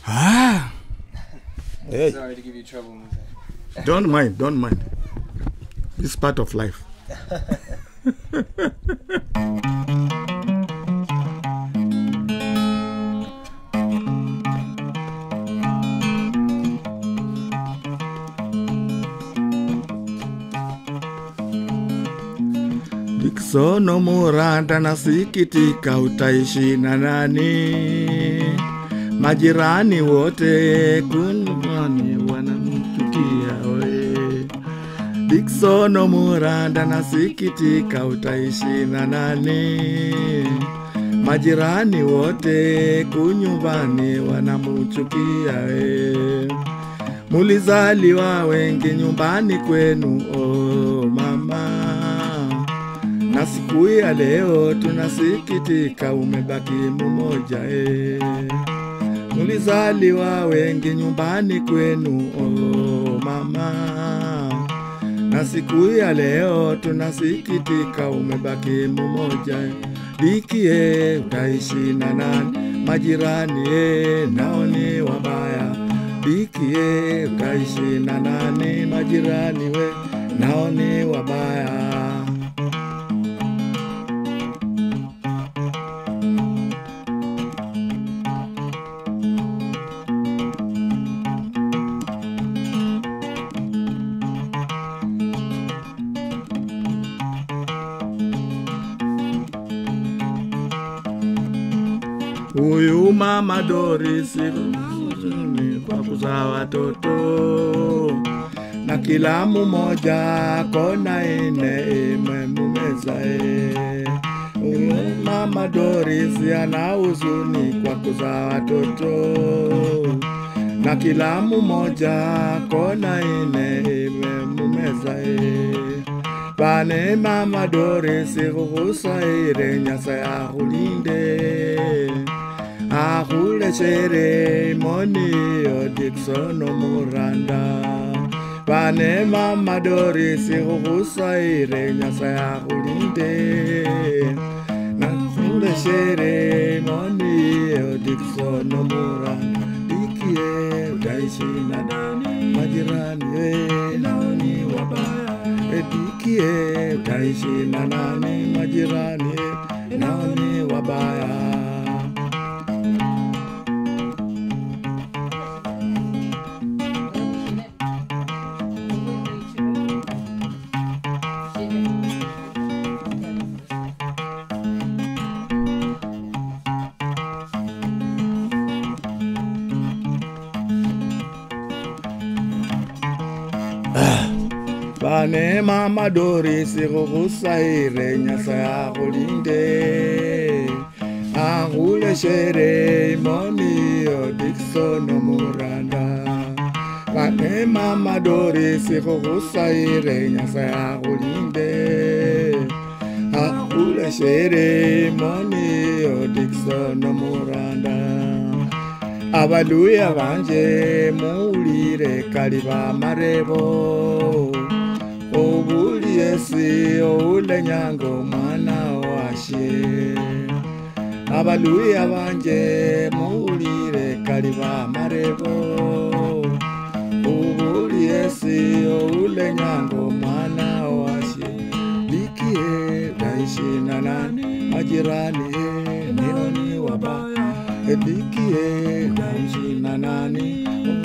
Hey. Sorry to give you trouble. Don't mind. It's part of life. Dickson Muranda, nasikitika utaishi na nani? Majirani wote kunani wanamchukia we. Dickson Muranda, nasikitika utaishi na nani? Majirani wote kunyumbani wanamchukia we. Mulizaliwa wengi nyumbani kwenu, oh mama. Na siku ya leo tunasikitika umebaki mmoja Mulizaliwa wengi nyumbani kwenu, oh mama. Na siku ya leo tunasikitika umebaki mmoja Dikie utaishi na nani? Majirani nao ni wabaya. Dikie utaishi na nani? Majirani we nao ni wabaya. Huyu mama Doris kwa kuzaa watoto na kila mmoja kona ine imemumeza Huyu mama Doris ana huzuni kwa kuzaa watoto na kila mmoja kona ine imemumeza Bane mama Doris kuhusaire nyasa ya hulinde Ahule chere moni o Dickson Muranda Bane mama Doris kuhusaire nyasa ya hulinde Ahule chere moni o Dickson Muranda Dikie utaishi na nani? Majirani we nani wabaya Dikie utaishi na nani? Majirani nani wabaya Bane mama Doris kuhusaire nyasa ya hulinde Ahule chere moni o Dickson Muranda Bane mama Doris kuhusaire nyasa ya hulinde Ahule chere moni o Dickson Muranda Abaluya banje mulire kaliba marebo Obuli yesi oule nyango mwana washe Abaluya banje mulire kaliba marebo Obuli yesi oule nyango mwana washe Dikie utaishi na nani? Majirani nao ni wabaya Dikie utaishi na nani?